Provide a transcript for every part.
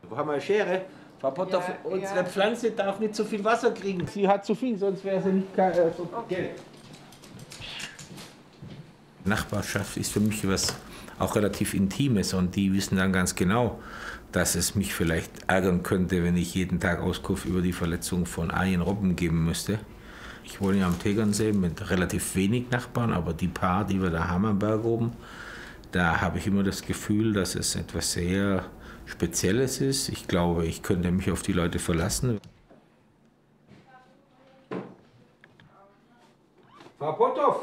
Wo haben wir eine Schere? Frau Potter, unsere Pflanze darf nicht zu viel Wasser kriegen. Sie hat zu viel, sonst wäre sie nicht so gelb. Nachbarschaft ist für mich was auch relativ Intimes und die wissen dann ganz genau, dass es mich vielleicht ärgern könnte, wenn ich jeden Tag Auskunft über die Verletzung von Robben geben müsste. Ich wohne ja am Tegernsee mit relativ wenig Nachbarn, aber die paar, die wir da haben am Berg oben, da habe ich immer das Gefühl, dass es etwas sehr Spezielles ist. Ich glaube, ich könnte mich auf die Leute verlassen. Frau Potthoff!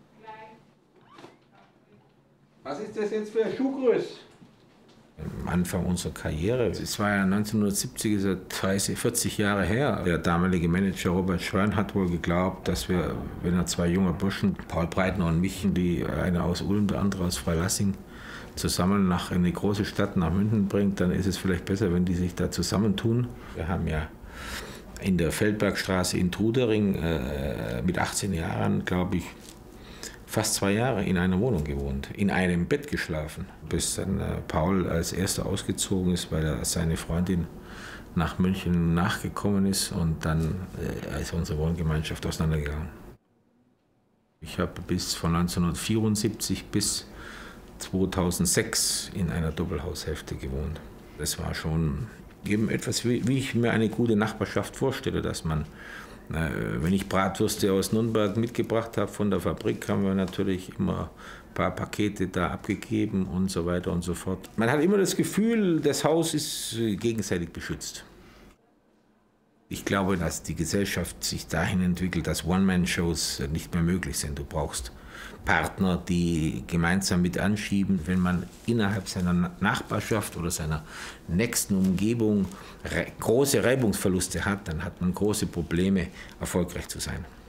Was ist das jetzt für eine Schuhgröße? Am Anfang unserer Karriere, es war ja 1970, ist ja 30, 40 Jahre her. Der damalige Manager Robert Schwein hat wohl geglaubt, dass wir, wenn er zwei junge Burschen, Paul Breitner und mich, die einer aus Ulm, der andere aus Freilassing, zusammen in eine große Stadt nach München bringt, dann ist es vielleicht besser, wenn die sich da zusammentun. Wir haben ja in der Feldbergstraße in Trudering mit 18 Jahren, glaube ich, fast 2 Jahre in einer Wohnung gewohnt, in einem Bett geschlafen, bis dann Paul als erster ausgezogen ist, weil seine Freundin nach München nachgekommen ist und dann ist unsere Wohngemeinschaft auseinandergegangen. Ich habe von 1974 bis 2006 in einer Doppelhaushälfte gewohnt. Das war schon eben etwas, wie ich mir eine gute Nachbarschaft vorstelle, dass man, wenn ich Bratwürste aus Nürnberg mitgebracht habe von der Fabrik, haben wir natürlich immer ein paar Pakete da abgegeben und so weiter und so fort. Man hat immer das Gefühl, das Haus ist gegenseitig beschützt. Ich glaube, dass die Gesellschaft sich dahin entwickelt, dass One-Man-Shows nicht mehr möglich sind. Du brauchst Partner, die gemeinsam mit anschieben. Wenn man innerhalb seiner Nachbarschaft oder seiner nächsten Umgebung große Reibungsverluste hat, dann hat man große Probleme, erfolgreich zu sein.